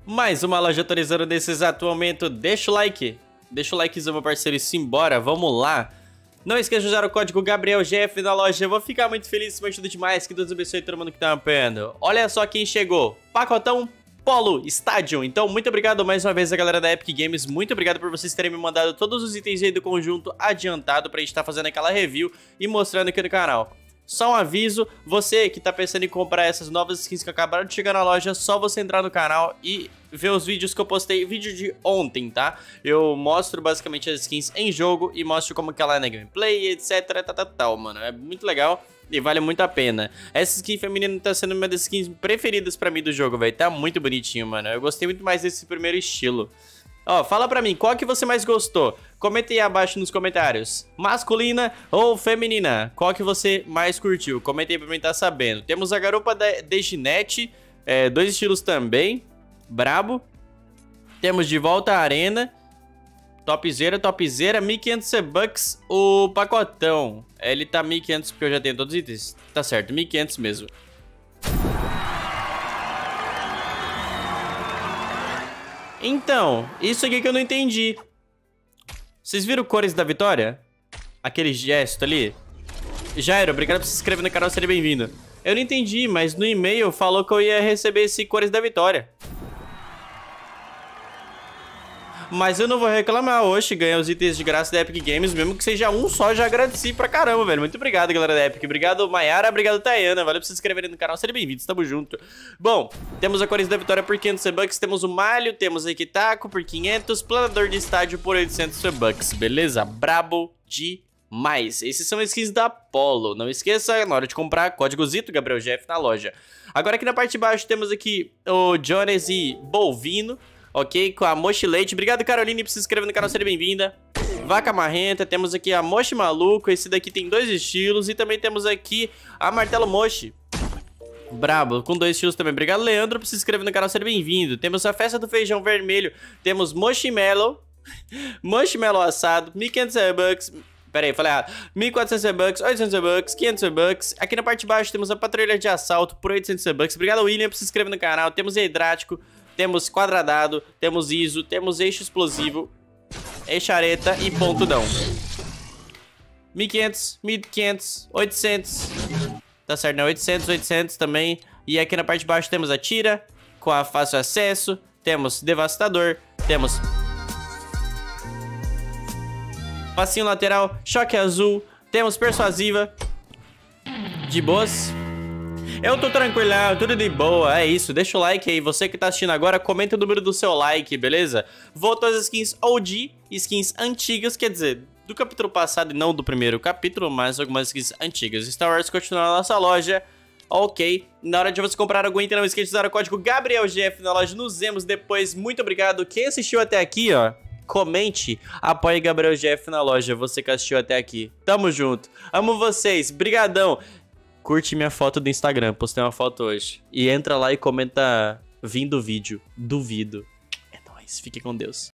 Mais uma loja atualizando nesse exato momento. Deixa o like. Deixa o likezão, meu parceiro, e simbora. Vamos lá. Não esqueça de usar o código GabrielGF na loja. Eu vou ficar muito feliz, isso me ajuda demais. Que Deus abençoe todo mundo que tá apoiando. Olha só quem chegou. Pacotão Polo Stadium. Então, muito obrigado mais uma vez a galera da Epic Games. Muito obrigado por vocês terem me mandado todos os itens aí do conjunto adiantado pra gente estar fazendo aquela review e mostrando aqui no canal. Só um aviso, você que tá pensando em comprar essas novas skins que acabaram de chegar na loja, só você entrar no canal e ver os vídeos que eu postei, vídeo de ontem, tá? Eu mostro basicamente as skins em jogo e mostro como que ela é na gameplay, etc, tal, mano. É muito legal e vale muito a pena. Essa skin feminina tá sendo uma das skins preferidas pra mim do jogo, velho. Tá muito bonitinho, mano. Eu gostei muito mais desse primeiro estilo. Ó, fala pra mim, qual que você mais gostou? Comenta aí abaixo nos comentários. Masculina ou feminina? Qual que você mais curtiu? Comenta aí pra mim tá sabendo. Temos a garupa da Ginete, dois estilos também. Brabo. Temos de volta a arena. Topzera, 1500 C-Bucks. O pacotão. Ele tá 1500 porque eu já tenho todos os itens. Tá certo, 1500 mesmo. Então, isso aqui que eu não entendi. Vocês viram cores da vitória? Aquele gesto ali? Jairo, obrigado por se inscrever no canal, seja bem-vindo. Eu não entendi, mas no e-mail falou que eu ia receber esse cores da vitória. Mas eu não vou reclamar, hoje ganhei os itens de graça da Epic Games, mesmo que seja um só, já agradeci pra caramba, velho. Muito obrigado, galera da Epic. Obrigado, Mayara, obrigado, Tayana. Valeu por se inscreverem no canal, sejam bem-vindos, tamo junto. Bom, temos a cores da vitória por 500 C-Bucks, temos o Malho, temos a Equitaco por 500, Planador de Estádio por 800 C-Bucks, beleza? Brabo demais. Esses são skins da Polo. Não esqueça, na hora de comprar, código Zito, GabrielGF na loja. Agora aqui na parte de baixo temos aqui o Jones e Bovino. Ok, com a Mochilete. Obrigado, Caroline, por se inscrever no canal, seja bem-vinda. Vaca Marrenta, temos aqui a Mochi Maluco. Esse daqui tem dois estilos. E também temos aqui a Martelo Mochi. Brabo, com dois estilos também. Obrigado, Leandro, por se inscrever no canal, seja bem-vindo. Temos a Festa do Feijão Vermelho. Temos Mochimelo. Mochimelo assado, 1500 C-Bucks. Pera aí, falei errado. 1400 C-Bucks, 800 C-Bucks, 500 C-Bucks. Aqui na parte de baixo temos a Patrulha de Assalto por 800 C-Bucks. Obrigado, William, por se inscrever no canal. Temos a Hidrático. Temos quadradado, temos ISO, temos eixo explosivo, eixareta e pontudão. 1500, 1500, 800. Tá certo, né? 800, 800 também. E aqui na parte de baixo temos a tira, com a fácil acesso. Temos devastador, temos facinho lateral, choque azul. Temos persuasiva. De boas. Eu tô tranquilão, tudo de boa, é isso, deixa o like aí, você que tá assistindo agora, comenta o número do seu like, beleza? Voltou as skins OG, skins antigas, quer dizer, do capítulo passado e não do primeiro capítulo, mas algumas skins antigas. Star Wars continua na nossa loja, ok. Na hora de você comprar algum item, não esqueça de usar o código GabrielGF na loja, nos vemos depois, muito obrigado. Quem assistiu até aqui, ó, comente, apoie GabrielGF na loja, você que assistiu até aqui. Tamo junto, amo vocês, brigadão. Curte minha foto do Instagram, postei uma foto hoje. E entra lá e comenta vindo o vídeo. Duvido. É nóis, fique com Deus.